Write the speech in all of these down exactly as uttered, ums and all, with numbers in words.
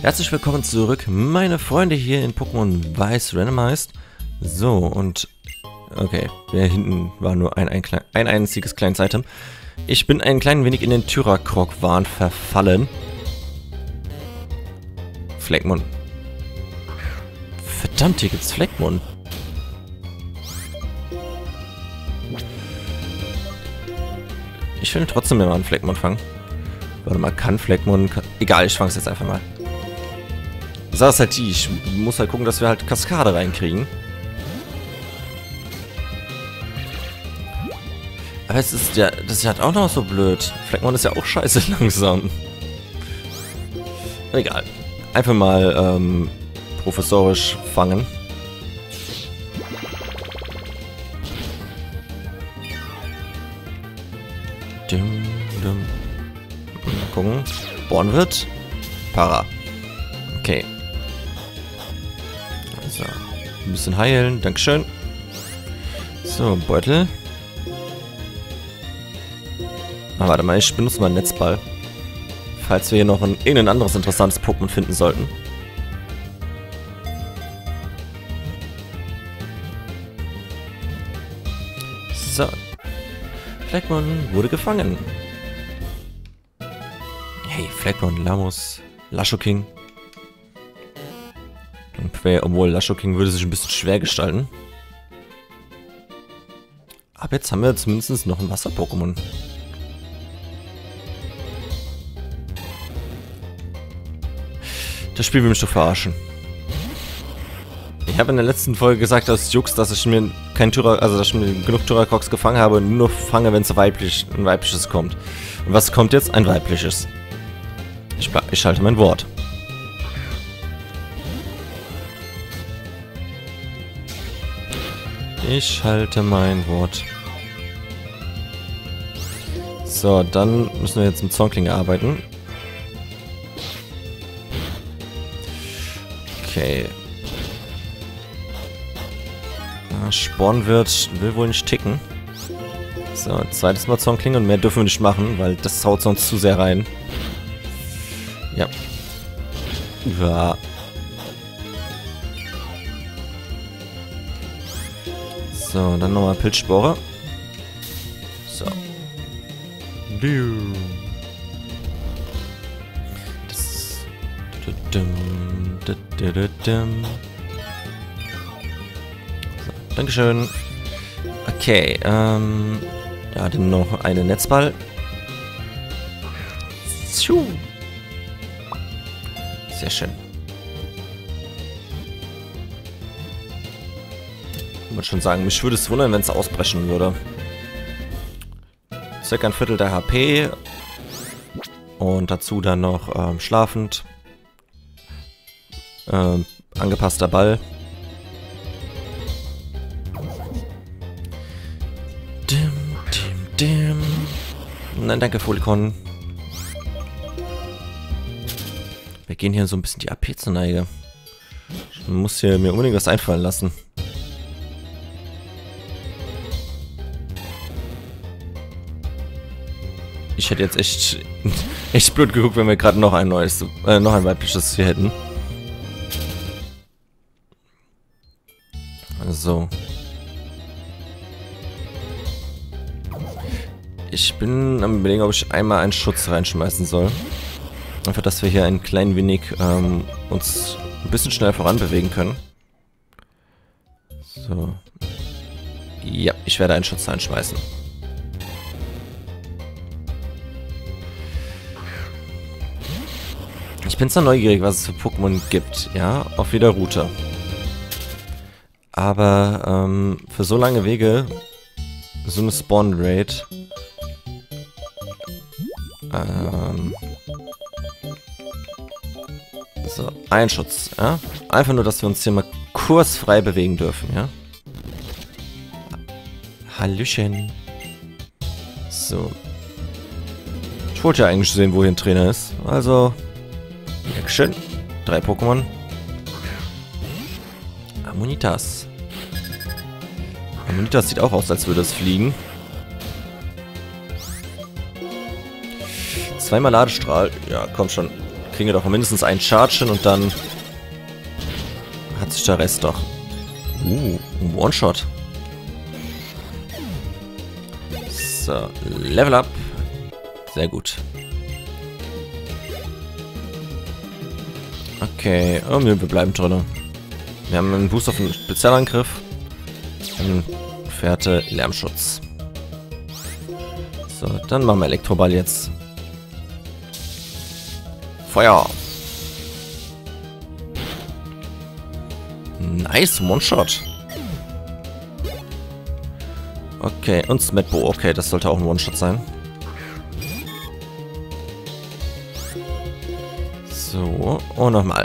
Herzlich willkommen zurück, meine Freunde hier in Pokémon Weiß Randomized. So, und... Okay, hier hinten war nur ein, ein, ein einziges kleines Item. Ich bin ein klein wenig in den Tyrakrok-Wahn verfallen. Fleckmon. Verdammt, hier gibt's Fleckmon. Ich will trotzdem mal einen Fleckmon fangen. Warte mal, kann Fleckmon... Kann, egal, ich fang's jetzt einfach mal. Die Sache ist halt die, ich muss halt gucken, dass wir halt Kaskade reinkriegen. Aber es ist ja, das ist halt auch noch so blöd. Fleckmon ist ja auch scheiße langsam. Egal. Einfach mal ähm, professorisch fangen. Dum, dum. Mal gucken. Born wird. Para. Okay. Also, ein bisschen heilen. Dankeschön. So, Beutel. Ah, warte mal, ich benutze mal einen Netzball. Falls wir hier noch ein irgendein anderes interessantes Pokémon finden sollten. So. Fleckmon wurde gefangen. Hey, Fleckmon, Lamos, Lashoking. Obwohl, Lashoking würde sich ein bisschen schwer gestalten. Aber jetzt haben wir zumindest noch ein Wasser-Pokémon. Das Spiel will mich doch verarschen. Ich habe in der letzten Folge gesagt, aus Jux, dass ich mir kein Tyra, also dass ich mir genug Tyrakroks gefangen habe und nur fange, wenn es weiblich, ein weibliches kommt. Und was kommt jetzt? Ein weibliches. Ich, ich halte mein Wort. Ich halte mein Wort. So, dann müssen wir jetzt mit Zonkling arbeiten. Okay. Na, Sporn wird, will wohl nicht ticken. So, zweites Mal Zonkling und mehr dürfen wir nicht machen, weil das haut sonst zu sehr rein. Ja. Ja. So, dann nochmal Pilzspore. So. Das. So, Dankeschön. Okay, ähm. Ja, dann noch eine Netzball. Sehr schön. Ich würde schon sagen, mich würde es wundern, wenn es ausbrechen würde. Circa ein Viertel der H P. Und dazu dann noch ähm, schlafend. Ähm, angepasster Ball. Dim, dim, dim. Nein, danke, Folikon. Wir gehen hier so ein bisschen die A P zur Neige. Ich muss hier mir unbedingt was einfallen lassen. Ich hätte jetzt echt, echt blöd geguckt, wenn wir gerade noch ein neues, äh, noch ein weibliches hier hätten. So. Ich bin am Überlegen, ob ich einmal einen Schutz reinschmeißen soll. Einfach, dass wir hier ein klein wenig ähm, uns ein bisschen schneller voran bewegen können. So. Ja, ich werde einen Schutz reinschmeißen. Ich bin zwar neugierig, was es für Pokémon gibt, ja, auf jeder Route. Aber ähm, für so lange Wege, so eine Spawn-Rate, ähm, so, ein Schutz, ja. Einfach nur, dass wir uns hier mal kursfrei bewegen dürfen, ja. Hallöchen. So. Ich wollte ja eigentlich sehen, wo hier ein Trainer ist, also... Dankeschön. Drei Pokémon. Ammonitas. Ammonitas sieht auch aus, als würde es fliegen. Zweimal Ladestrahl. Ja, komm schon. kriegen wir doch mindestens einen Charge hin und dann hat sich der Rest doch. Uh, ein One-Shot. So, Level Up. Sehr gut. Okay, oh, wir bleiben drin. Wir haben einen Boost auf den Spezialangriff. Und Fährte Lärmschutz. So, dann machen wir Elektroball jetzt. Feuer! Nice, One-Shot. Okay, und Smetbo. Okay, das sollte auch ein One-Shot sein. So, und nochmal.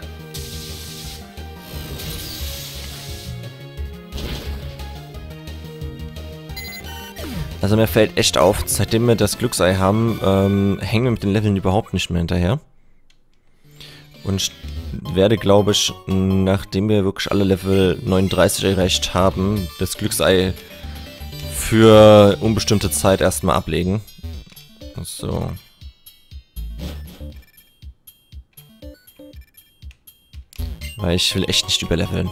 Also mir fällt echt auf, seitdem wir das Glücksei haben, ähm, hängen wir mit den Leveln überhaupt nicht mehr hinterher. Und ich werde, glaube ich, nachdem wir wirklich alle Level neununddreißig erreicht haben, das Glücksei für unbestimmte Zeit erstmal ablegen. So. Weil ich will echt nicht überleveln.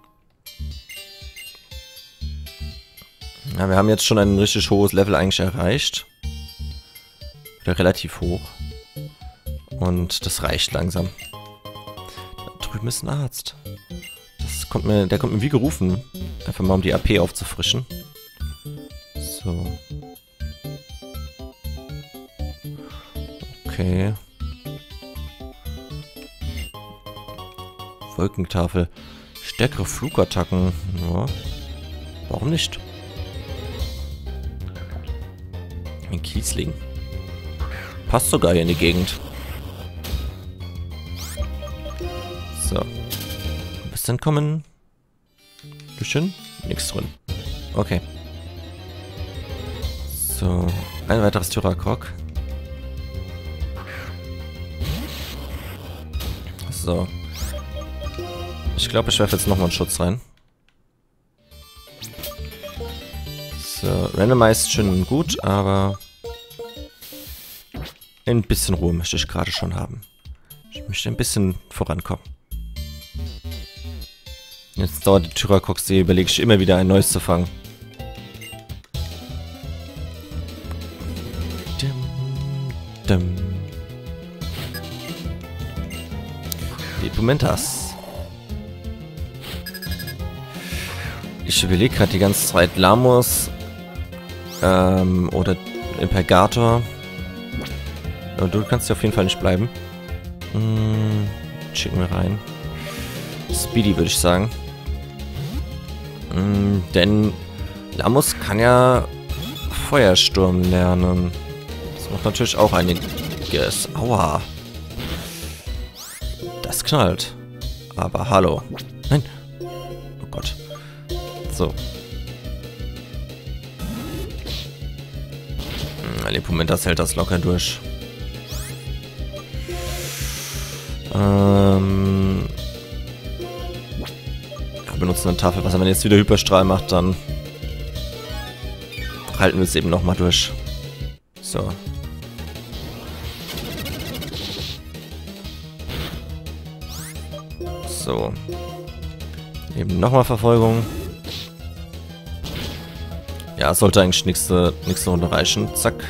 Ja, wir haben jetzt schon ein richtig hohes Level eigentlich erreicht. Oder relativ hoch. Und das reicht langsam. Da drüben ist ein Arzt. Das kommt mir, der kommt mir wie gerufen. Einfach mal um die A P aufzufrischen. So. Okay. Wolkentafel. Stärkere Flugattacken. Ja. Warum nicht? Ein Kiesling. Passt sogar hier in die Gegend. So. Was denn kommen? Bisschen? Nix drin. Okay. So. Ein weiteres Tyrakok. So. Ich glaube, ich werfe jetzt nochmal einen Schutz rein. So, randomized schön und gut, aber ein bisschen Ruhe möchte ich gerade schon haben. Ich möchte ein bisschen vorankommen. Jetzt dauert die Tyrakox, die überlege ich immer wieder ein neues zu fangen. Dim, dim. Lepumentas. Ich überlege gerade die ganze Zeit Lamos ähm, oder Impergator. Aber du kannst ja auf jeden Fall nicht bleiben. Hm, schicken wir rein. Speedy würde ich sagen. Hm, denn Lamos kann ja Feuersturm lernen. Das macht natürlich auch einiges. Aua. Das knallt. Aber hallo. Nein. Oh Gott. So. Lepumentas hält das locker durch. Ähm. Ja, benutzen eine Tafel. Was, wenn jetzt wieder Hyperstrahl macht, dann halten wir es eben nochmal durch. So. So. Eben nochmal Verfolgung. Ja, sollte eigentlich nächste, nächste Runde reichen. Zack.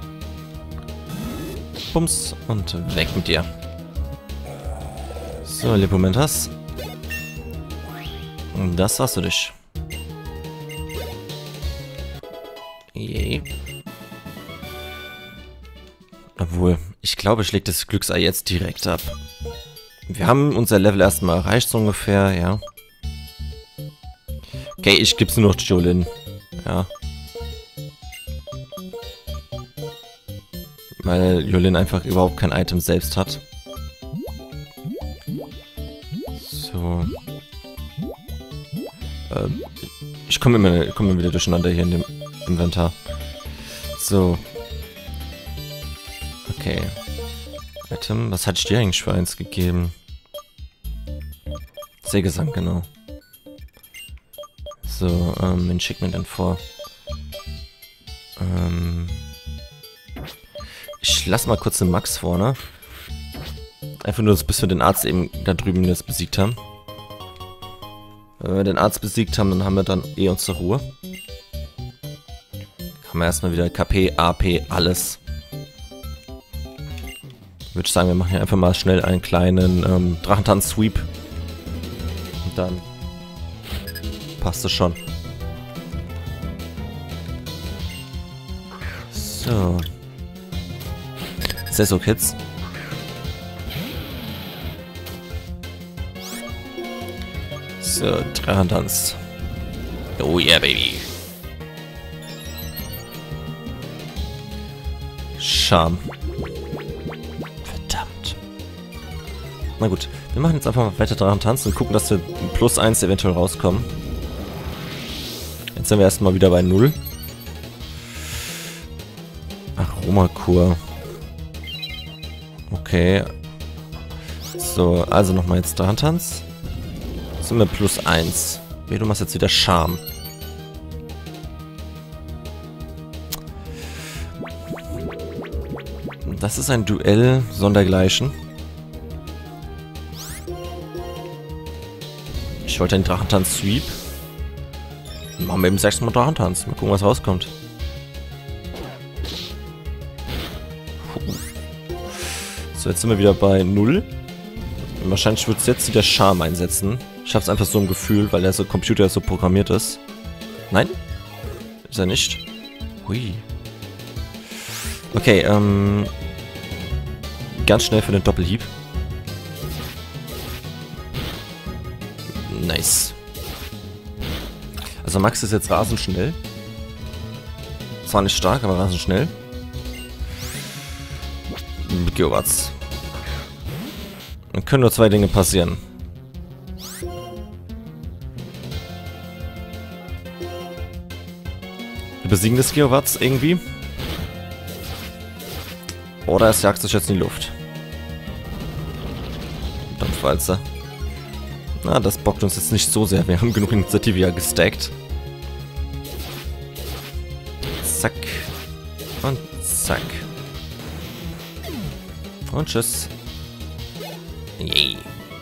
Bums. Und weg mit dir. So, Lepumentas. Und das war's für dich. Yay. Obwohl, ich glaube, ich lege das Glücksei jetzt direkt ab. Wir haben unser Level erstmal erreicht, so ungefähr, ja. Okay, ich gib's nur noch Jolin. Ja. Weil Jolin einfach überhaupt kein Item selbst hat. So. Ähm, ich komme immer, komm immer wieder durcheinander hier in dem Inventar. So. Okay. Item, was hatte ich dir eigentlich für eins gegeben? Sägesang, genau. So, ähm, wen schickt mir denn vor? Ähm... Ich lass mal kurz den Max vorne. Einfach nur, bis wir den Arzt eben da drüben jetzt besiegt haben. Wenn wir den Arzt besiegt haben, dann haben wir dann eh unsere Ruhe. Haben wir erstmal wieder K P, A P, alles. Ich würde sagen, wir machen hier einfach mal schnell einen kleinen ähm, Drachentanz-Sweep. Und dann passt es schon. So. Sesso Kids. So, Drachentanz. Oh yeah, baby. Charme. Verdammt. Na gut, wir machen jetzt einfach mal weiter Drachentanz und gucken, dass wir plus eins eventuell rauskommen. Jetzt sind wir erstmal wieder bei null. Aromakur. Okay. So, also nochmal jetzt Drachentanz. Jetzt sind wir plus eins. Wie, du machst jetzt wieder Charme. Das ist ein Duell sondergleichen. Ich wollte einen Drachentanz-Sweep. Dann machen wir eben sechsmal Drachentanz. Mal gucken, was rauskommt. So, jetzt sind wir wieder bei null. Und wahrscheinlich wird es jetzt wieder Charme einsetzen. Ich habe es einfach so im Gefühl, weil der so Computer so programmiert ist. Nein? Ist er nicht? Hui. Okay, ähm... ganz schnell für den Doppelhieb. Nice. Also Max ist jetzt rasend schnell. Zwar nicht stark, aber rasend schnell. Geowatts. Dann können nur zwei Dinge passieren. Wir besiegen das Geowatts irgendwie. Oder es jagt sich jetzt in die Luft. Dampfwalzer. Na, das bockt uns jetzt nicht so sehr. Wir haben genug Initiative ja gestackt. Zack. Und zack. Und tschüss. Yay.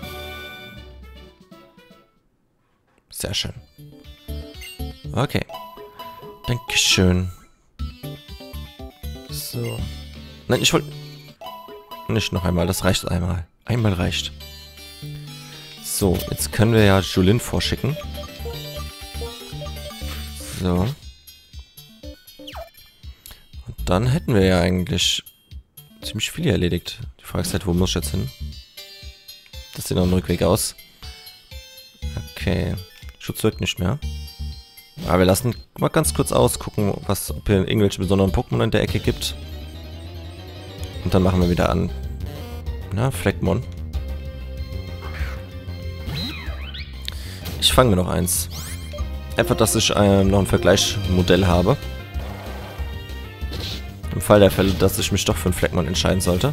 Sehr schön. Okay. Dankeschön. So. Nein, ich wollte... Nicht noch einmal, das reicht einmal. Einmal reicht. So, jetzt können wir ja Julin vorschicken. So. Und dann hätten wir ja eigentlich ziemlich viel erledigt. Die Frage ist halt, wo muss ich jetzt hin? Das sieht noch ein Rückweg aus. Okay. Schutz wirkt nicht mehr. Aber wir lassen mal ganz kurz ausgucken, was, ob hier irgendwelche besonderen Pokémon in der Ecke gibt. Und dann machen wir wieder an. Na, Fleckmon. Ich fange mir noch eins. Einfach, dass ich äh, noch ein Vergleichsmodell habe. Im Fall der Fälle, dass ich mich doch für einen Fleckmon entscheiden sollte.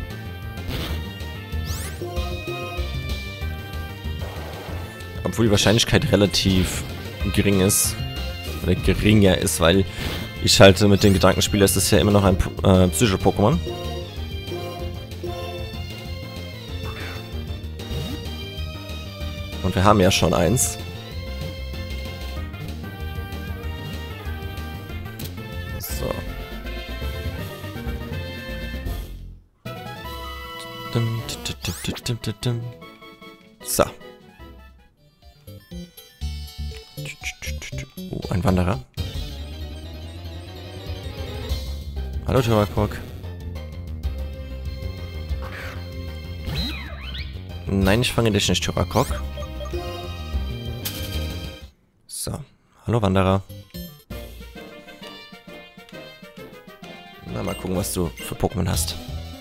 Obwohl die Wahrscheinlichkeit relativ gering ist. Oder geringer ist, weil ich halt mit den Gedanken spiele, es ist ja immer noch ein äh, Psycho-Pokémon. Und wir haben ja schon eins. So. So. Oh, ein Wanderer. Hallo, Turakok. Nein, ich fange dich nicht, Turakok. So. Hallo, Wanderer. Na, mal gucken, was du für Pokémon hast.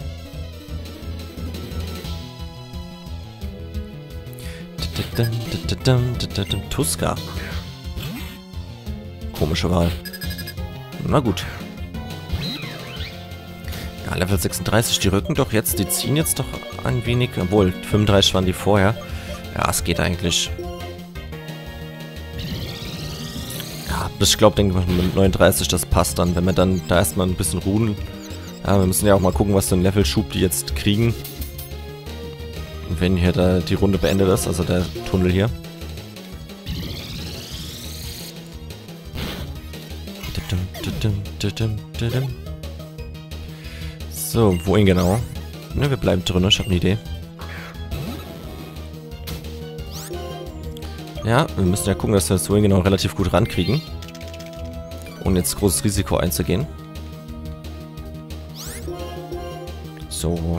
Tuska. Komische Wahl. Na gut. Ja, Level sechsunddreißig, die rücken doch jetzt, die ziehen jetzt doch ein wenig, obwohl fünfunddreißig waren die vorher. Ja, es geht eigentlich. Ja, ich glaube, denke ich, mit neununddreißig, das passt dann, wenn wir dann da erstmal ein bisschen ruhen. Ja, wir müssen ja auch mal gucken, was für ein Levelschub die jetzt kriegen. wenn hier da die Runde beendet ist, also der Tunnel hier. So, wohin genau? Ne, wir bleiben drin, ich habe eine Idee. Ja, wir müssen ja gucken, dass wir das wohin genau relativ gut rankriegen. Ohne jetzt großes Risiko einzugehen. So.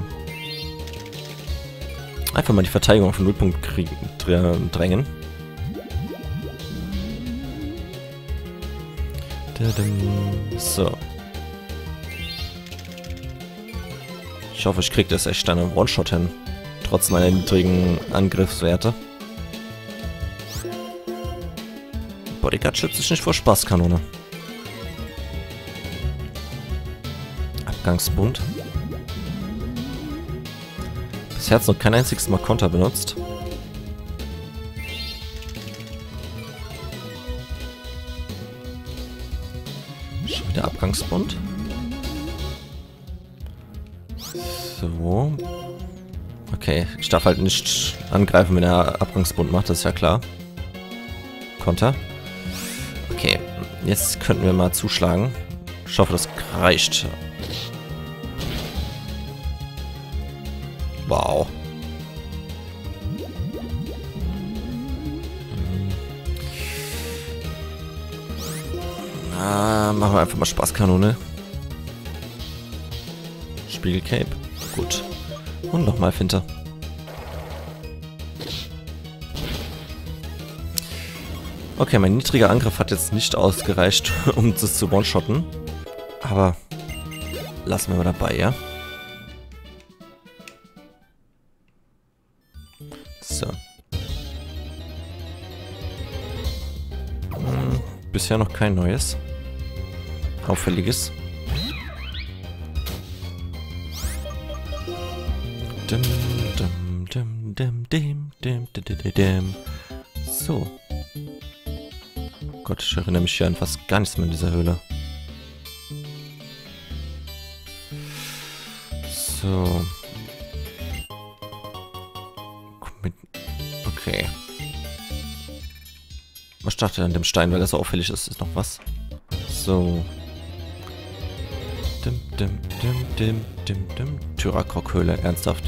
Einfach mal die Verteidigung auf den Nullpunkt kriegen, drängen. So. Ich hoffe, ich kriege das echt dann im One-Shot hin. Trotz meiner niedrigen Angriffswerte. Bodyguard schützt sich nicht vor Spaßkanone. Abgangsbund. Bisher hat noch kein einziges Mal Konter benutzt. Schon wieder Abgangsbund. So. Okay, ich darf halt nicht angreifen, wenn er Abgangsbund macht, das ist ja klar. Konter. Okay, jetzt könnten wir mal zuschlagen. Ich hoffe, das reicht. Wow. Ah, machen wir einfach mal Spaßkanone. Spiegelcape. Gut. Und nochmal Finter. Okay, mein niedriger Angriff hat jetzt nicht ausgereicht, um das zu one-shotten. Aber lassen wir mal dabei, ja? So. Hm, bisher noch kein neues. Auffälliges. Dim, dim, dim, dim, dim, dim, dim, dim. So. Gott, ich erinnere mich hier an fast gar nichts mehr in dieser Höhle. So. Okay. Was startet an dem Stein, weil das so auffällig ist? Ist noch was? So. Dim, dim, dim, dim, dim, dim. Tyrakok-Höhle, ernsthaft.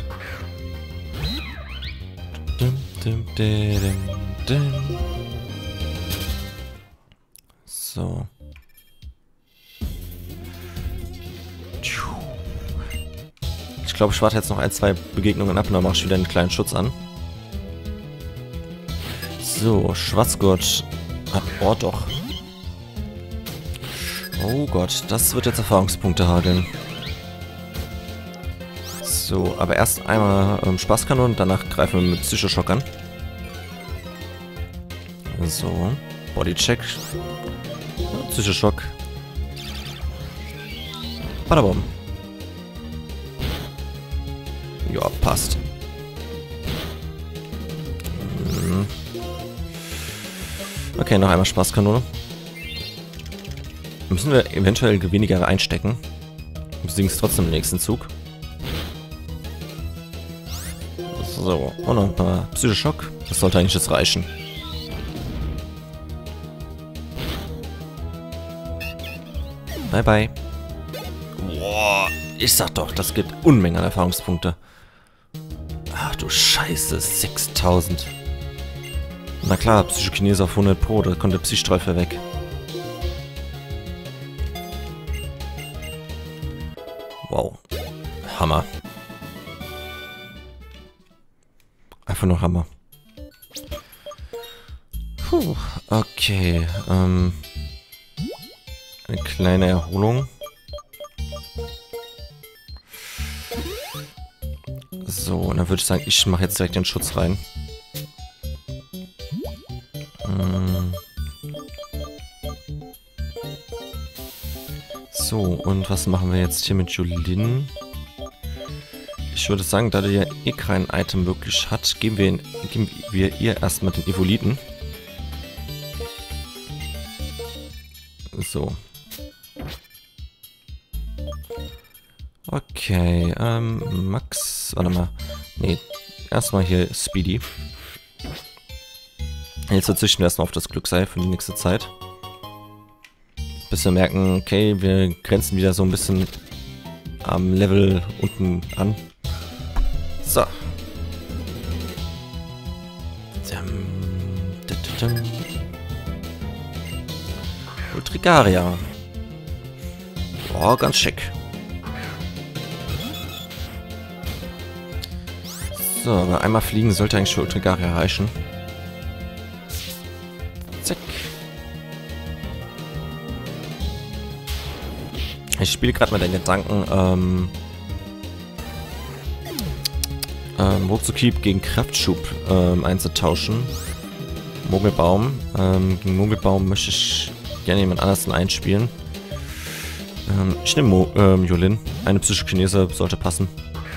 Dim, dim, dim, dim, dim. So. Ich glaube, ich warte jetzt noch ein, zwei Begegnungen ab und dann mache ich wieder einen kleinen Schutz an. So, Schwarzgurt hat Ort doch. Oh Gott, das wird jetzt Erfahrungspunkte hageln. So, aber erst einmal ähm, Spaßkanone und danach greifen wir mit Psychoschock an. So, Bodycheck. Psychoschock. Badabom. Ja, passt. Hm. Okay, noch einmal Spaßkanone. Müssen wir eventuell weniger einstecken. Besiegen es trotzdem im nächsten Zug. So, und noch ein paar Psychoschock. Das sollte eigentlich jetzt reichen. Bye bye. Boah, ich sag doch, das gibt Unmengen an Erfahrungspunkte. Ach du Scheiße, sechstausend. Na klar, Psychokinese auf hundert Pro, da kommt der Psychstreifer weg. Wow. Hammer. Einfach nur Hammer. Puh, okay. Ähm, eine kleine Erholung. So, und dann würde ich sagen, ich mache jetzt direkt den Schutz rein. Ähm so, und was machen wir jetzt hier mit Julin? Ich würde sagen, da der ja eh kein Item wirklich hat, geben wir, ihn, geben wir ihr erstmal den Evoliten. So. Okay, ähm, Max, warte mal. Nee, erstmal hier Speedy. Jetzt verzichten wir erstmal auf das Glücksei für die nächste Zeit. Bis wir merken, okay, wir grenzen wieder so ein bisschen am Level unten an. So. Ultrigaria. Boah, ganz schick. So, aber einmal fliegen sollte eigentlich schon Ultrigaria reichen. Zack. Ich spiele gerade mit den Gedanken, ähm, ähm, Ruckzuckieb gegen Kraftschub ähm, einzutauschen. Mogelbaum. Ähm, gegen Mogelbaum möchte ich gerne jemand anderes einspielen. Ähm, ich nehme Mo ähm, Yulin. Eine Psychokinese sollte passen.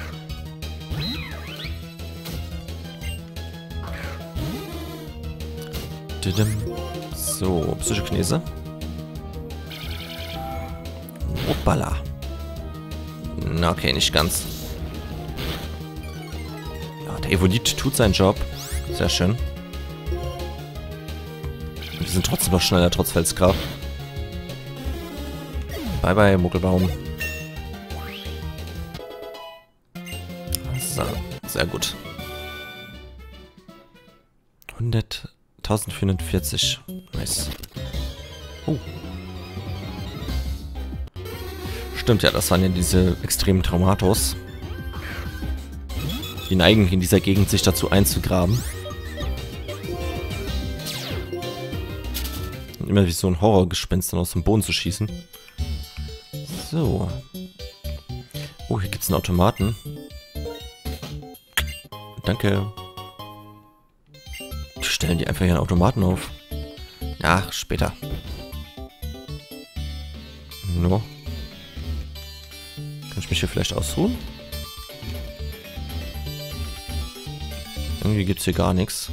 So, Psychokinese. Hoppala. Na, okay, nicht ganz. Ja, der Evolit tut seinen Job. Sehr schön. Wir sind trotzdem noch schneller, trotz Felsgrab. Bye bye, Muggelbaum. So, sehr gut. hundert, eintausendvierhundertvierzig. Nice. Oh. Stimmt ja, das waren ja diese extremen Traumatos. Die neigen in dieser Gegend sich dazu einzugraben. Und immer wie so ein Horrorgespenst dann aus dem Boden zu schießen. So. Oh, hier gibt es einen Automaten. Danke. Die stellen die einfach hier einen Automaten auf. Ach, später. No. Kann ich mich hier vielleicht ausruhen? Irgendwie gibt es hier gar nichts.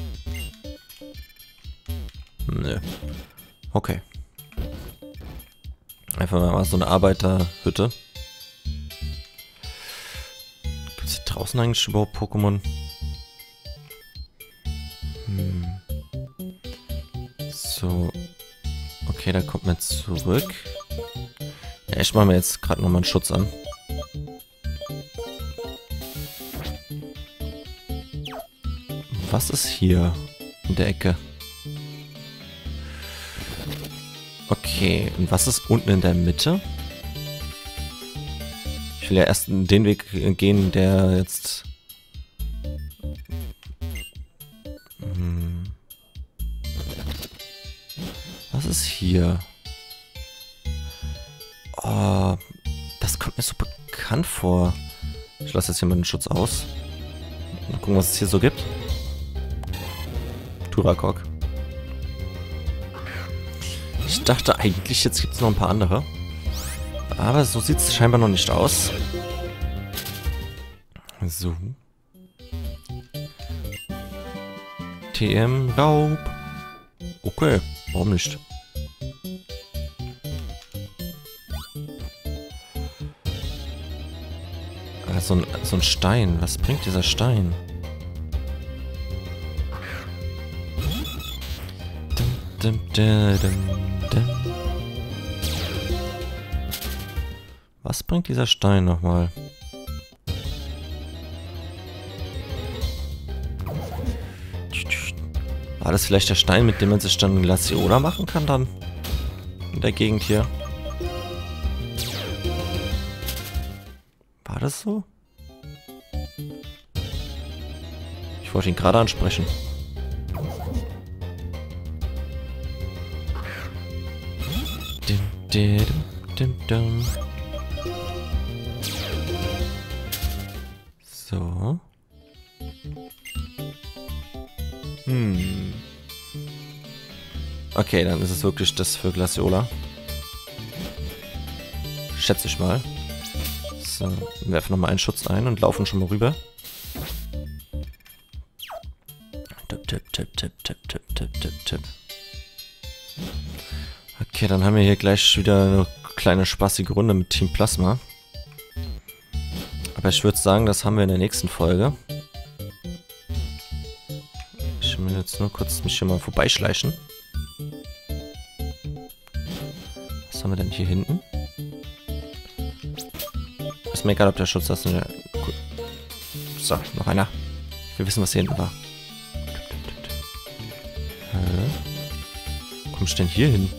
Nö. Okay. Einfach mal so eine Arbeiterhütte. Gibt es hier draußen eigentlich überhaupt Pokémon? Hm. So. Okay, da kommt man zurück. Ja, ich mache mir jetzt gerade nochmal einen Schutz an. Was ist hier in der Ecke? Okay, und was ist unten in der Mitte? Ich will ja erst den Weg gehen, der jetzt... Hm. Was ist hier? Oh, das kommt mir so bekannt vor. Ich lasse jetzt hier mal den Schutz aus. Mal gucken, was es hier so gibt. Turakok. Ich dachte eigentlich, jetzt gibt es noch ein paar andere. Aber so sieht es scheinbar noch nicht aus. So. T M Raub. Okay, warum nicht? Ah, so ein, so ein Stein. Was bringt dieser Stein? Dum, dum, dum, dum. Was bringt dieser Stein nochmal? War das vielleicht der Stein, mit dem man sich dann Glaciola machen kann dann? In der Gegend hier. War das so? Ich wollte ihn gerade ansprechen. Dim, dim, dim, dim. So. Hm. Okay, dann ist es wirklich das für Glaciola. Schätze ich mal. So, wir werfen nochmal einen Schutz ein und laufen schon mal rüber. Tipp, tipp, tipp, tipp, tipp, tipp, tipp, tipp, tipp. Okay, dann haben wir hier gleich wieder eine kleine spaßige Runde mit Team Plasma. Aber ich würde sagen, das haben wir in der nächsten Folge. will jetzt nur kurz mich hier mal vorbeischleichen. Was haben wir denn hier hinten? Ist mir egal, ob der Schutz das ist. Gut. So, noch einer. Wir wissen, was hier hinten war. Hä? Wo komm ich denn hier hin?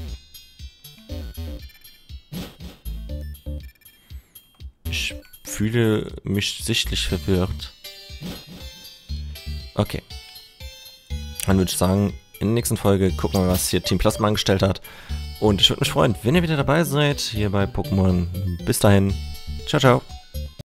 Ich fühle mich sichtlich verwirrt. Okay. Dann würde ich sagen, in der nächsten Folge gucken wir, was hier Team Plasma angestellt hat. Und ich würde mich freuen, wenn ihr wieder dabei seid, hier bei Pokémon. Bis dahin. Ciao, ciao.